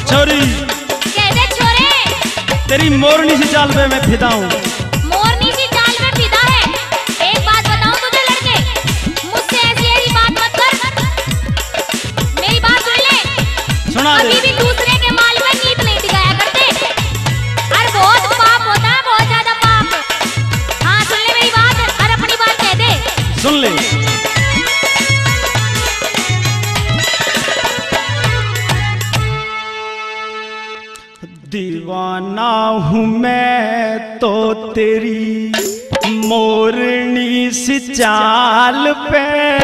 छोरी कह दे छोरे, तेरी मोरनी सी चाल पे मैं फिदा हूँ। मोरनी सी चाल में फिदा है। एक बात बताऊं तुझे लड़के, मुझसे ऐसी बात मत कर। मेरी बात सुन ले, सुना दे। कभी भी दूसरे के माल में नीत नहीं दिखाया करते। अरे बहुत पाप होता है, बहुत ज्यादा पाप। हाँ सुन ले मेरी बात और अपनी बात कह दे। सुन ले। दीवाना हूँ मैं तो तेरी मोरनी सी चाल पे,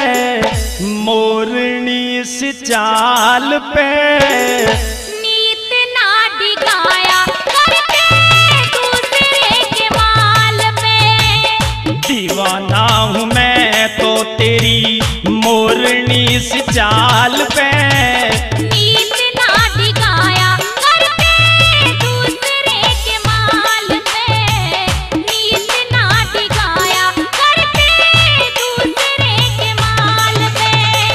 मोरनी सी चाल पे। नीत ना डिगाया करते दूसरे के माल पे। दीवाना हूँ मैं तो तेरी मोरनी सी चाल पे। नीत ना डिगाया करते दूसरे के माल पे। नीत ना डिगाया करते दूसरे के माल पे।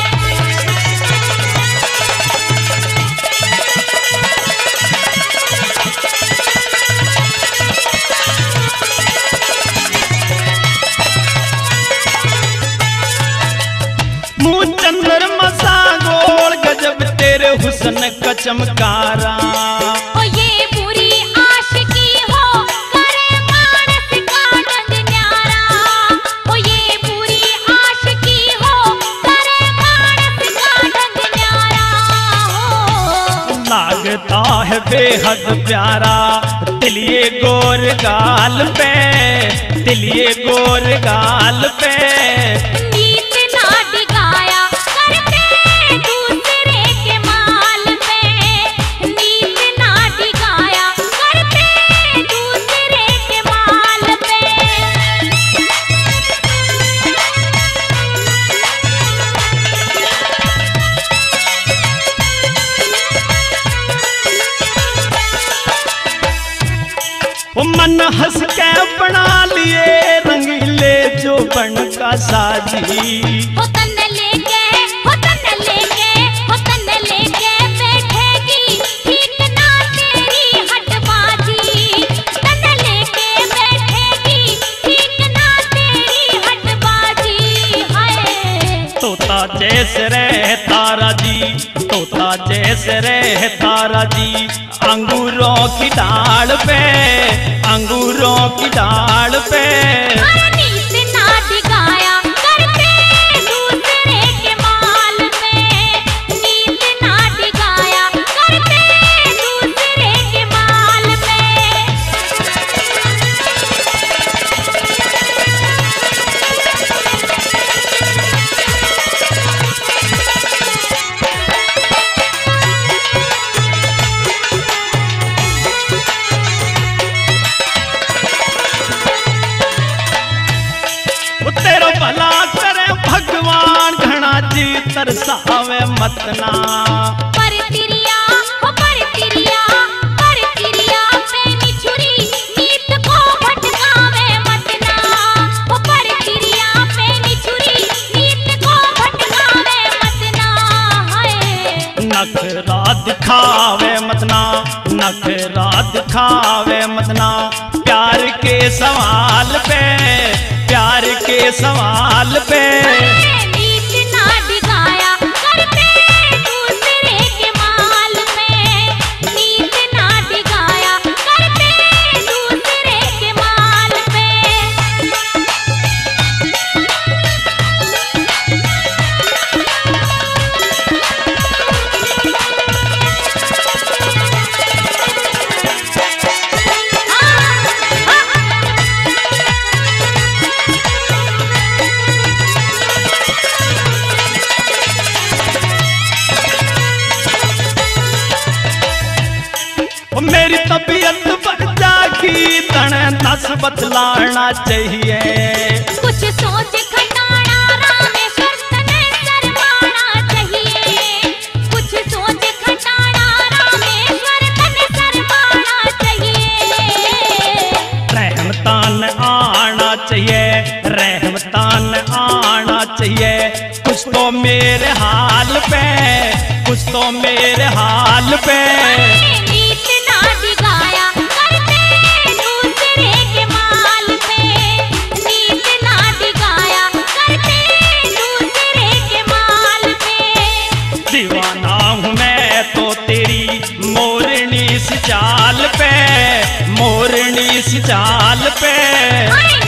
मुँह चंद्रमा सा गोल गजब तेरे हुस्न का चमकारा। ओ ये पूरी आशिकी हो करे मानस का रंग न्यारा। ओ ये पूरी आशिकी हो करे मानस का रंग न्यारा हो। लागता है बेहद प्यारा तिलिए गोर गाल पे, तिलिए गोर गाल पे। नीत ना डिगाया करते दूसरे के माल पे। नीत ना डिगाया करते दूसरे के माल पे। वो मन हंस के बना लिए रंगीले जो बन का साजी। हो तन लेके, हो तन लेके, हो तन लेके बैठेगी ठीक ना तेरी हटबाजी। तन लेके बैठेगी ठीक ना तेरी हटबाजी। हाय तोता जैसे रहे तारा जी, तोता जैसे रहे तारा जी। अंगूरों की डाल पे, अंगूरों की डाल पे। नीत ना डिगाया करते दूसरे के माल पे। नीत ना डिगाया करते दूसरे के माल पे। वो तेरा भला करे भगवान घना जी तरसावे मतना। पर तिरिया, हो पर तिरिया, पर तिरिया पे निछुरी नीत को भटकावे मतना। हो पर तिरिया पे निछुरी नीत को भटकावे मतना। हाय नखरा दिखावे मतना, नखरा दिखावे मतना। प्यार के सवाल पे, प्यार के सवाल पे। नीत ना डिगाया करते दूसरे के माल पे। नीत ना डिगाया करते दूसरे के माल पे। वो मेरी तबीयत बढ़ जागी तने दस बतलाना चाहिए। कुछ सोच खटाना रामेश्वर तने शर्माना चाहिए। कुछ सोच खटाना रामेश्वर तने शर्माना चाहिए। रहमतान आना चाहिए, रहमतान आना चाहिए। कुछ तो मेरे हाल पे, कुछ तो मेरे हाल पे। नीत ना दिखाया करते दूसरे के माल पे, नीत ना दिखाया करते दूसरे के माल पे। दीवाना हूँ मैं तो तेरी मोरनी सी चाल पे, मोरनी सी चाल पे।